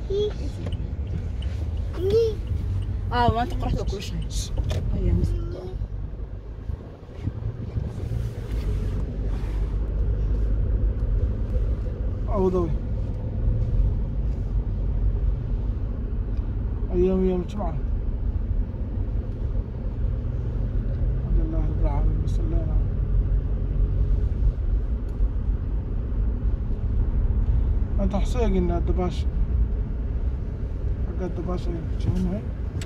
ما انت قرحت كل شيء. هيا مسكت. أبو يوم الجمعة. الحمد لله رب العالمين. صلينا. أنت حصيق إن الدباش حق الدباش شنو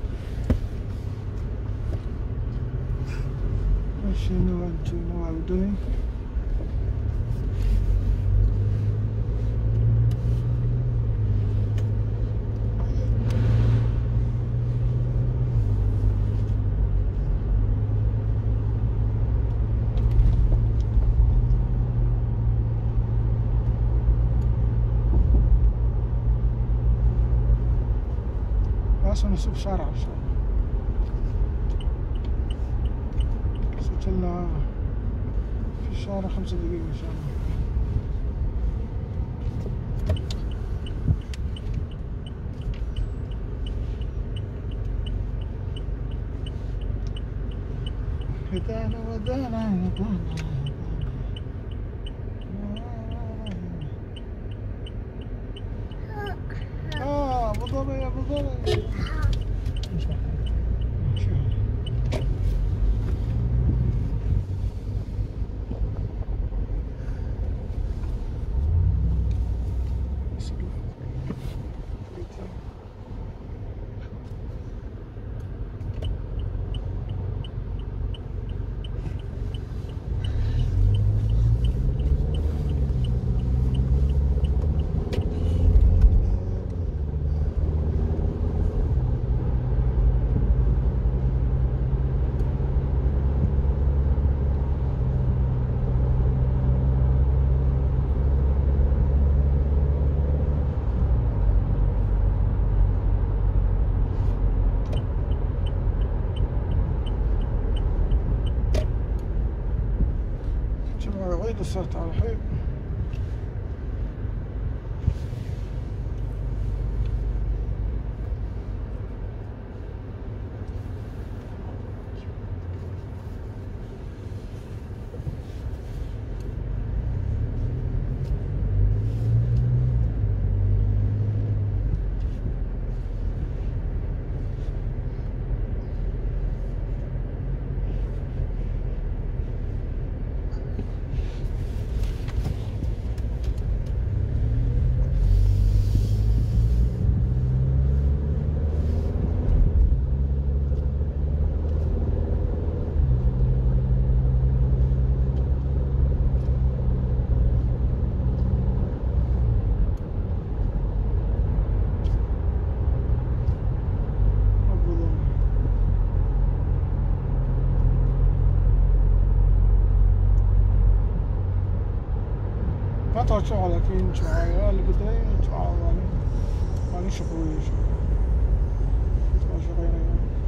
شنو عبدوني عشان نشوف شارع إن شاء الله. سجلنا في الشارع 5 دقايق إن شاء الله. هدانا ودانا أبو ظبي أبو ظبي. صرت على الحين. ما توقع لكن شوية اللي بدأي توقع ماني شغوي شغوي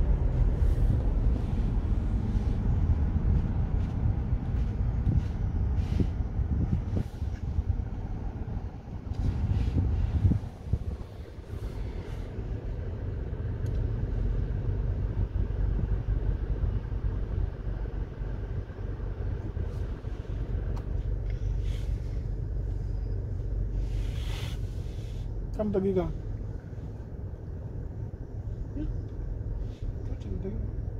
كم دقيقة؟ 30 دقيقة.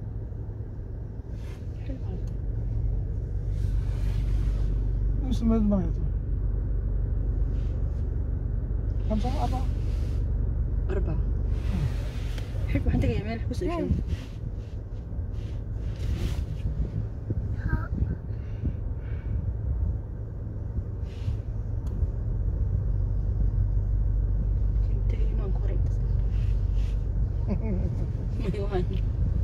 نفس ما يضمن 5 4 حلو عندك يا مالح بس شيء. Mày hoài